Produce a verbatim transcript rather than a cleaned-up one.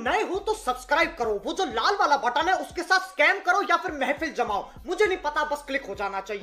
नए हो तो सब्सक्राइब करो, वो जो लाल वाला बटन है उसके साथ स्कैम करो या फिर महफिल जमाओ, मुझे नहीं पता, बस क्लिक हो जाना चाहिए।